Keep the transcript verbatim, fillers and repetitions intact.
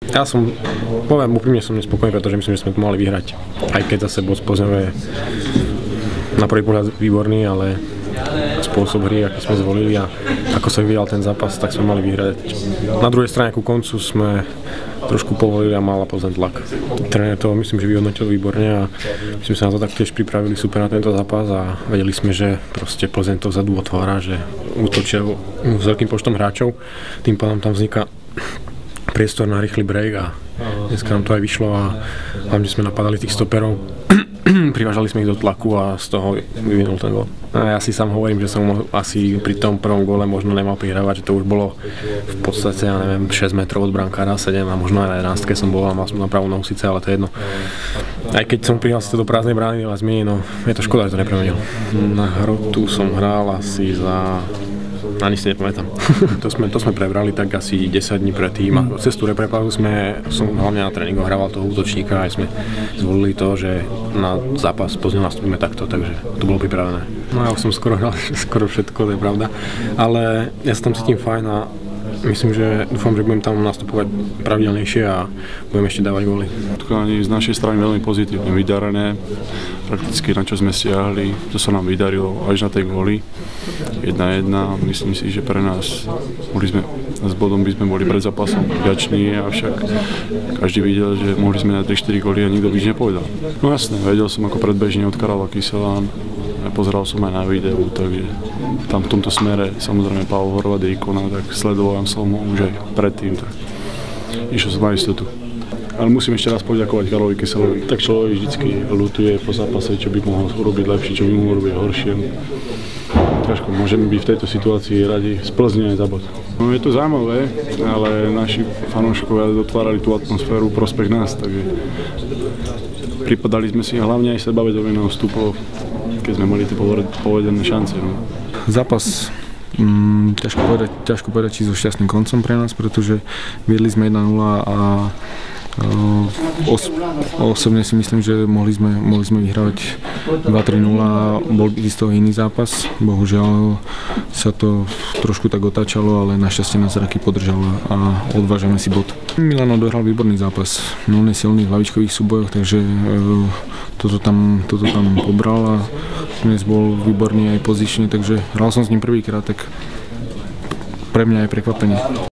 Ja som, poviem úprimne, som nespokojný, pretože myslím, že sme to mali vyhrať. Aj keď zase bod Plzňou je na prvý pohľad výborný, ale spôsob hry, aký sme zvolili a ako sa vyvíjal ten zápas, tak sme mali vyhrať. Na druhej strane ku koncu sme trošku povolili a mala Plzeň tlak. Tréner to myslím, že vyhodnotil výborne a my sme sa na to taktiež pripravili super na tento zápas a vedeli sme, že proste Plzeň to vzadu otvára, že útočia s veľkým počtom hráčov, tým pádom tam vzniká priestor na rýchly break a dneska nám to aj vyšlo a hlavne sme napadali tých stoperov. Privážali sme ich do tlaku a z toho vyvinul ten gól. Ja si sám hovorím, že som asi pri tom prvom góle možno nemal prihrávať, že to už bolo v podstate, ja neviem, šesť metrov od brankára, sedem a možno aj na jedenástke som bol a mal som na pravú nohu síce, ale to je jedno. Aj keď som prihral si to do prázdnej brány, ale zmení, no je to škoda, že to nepremenil. Na Hrotu som hral asi za... Ani si nepamätám. to, sme, to sme prebrali tak asi desať dní predtým a cez tú reprepauzu sme, som hlavne na tréningu hrával toho útočníka a aj sme zvolili to, že na zápas Plzňou nastúpime takto, takže to bolo pripravené. No ja už som skoro hral skoro všetko, to je pravda, ale ja sa tam cítim fajn a myslím, že dúfam, že budem tam nastupovať pravidelnejšie a budem ešte dávať góly. Utkanie z našej strany veľmi pozitívne vydarené, prakticky na čo sme stiahli, to sa nám vydarilo až na tej góly. Jedna jedna, myslím si, že pre nás mohli sme, s bodom by sme boli pred zápasom vďační, avšak každý videl, že mohli sme na tri štyri góly a nikto by nič nepovedal. No jasné, vedel som ako predbežne od Karala Kyselán, pozeral som aj na videu, takže tam v tomto smere samozrejme Pavel Horváth je ikona, tak sledoval som ho už aj predtým, tak išiel som na istotu. Ale musím ešte raz poďakovať Karlovi Kyselovi. Tak človek vždycky ľutuje po zápase, čo by mohol urobiť lepšie, čo by mohol urobiť horšie. Ťažko, môžeme byť v tejto situácii radi z Plzne aj za bod. No je to zaujímavé, ale naši fanúškovia dotvárali tú atmosféru prospech nás, takže pripadali sme si hlavne aj sebavedomie na vstupoch, keď sme mali tie povedené šance. No. Zápas mm, ťažko povedať, ťažko povedať, či so šťastným koncom pre nás, pretože viedli sme jedna nula a Os, osobne si myslím, že mohli sme, mohli sme vyhrávať dva tri nula, bol by z toho iný zápas. Bohužiaľ sa to trošku tak otáčalo, ale našťastie nás Raky podržal a odvážame si bod. Milano dohral výborný zápas, no on je silný v hlavičkových súbojoch, takže toto tam, toto tam pobral a dnes bol výborný aj pozične, takže hral som s ním prvýkrát, tak pre mňa je prekvapenie.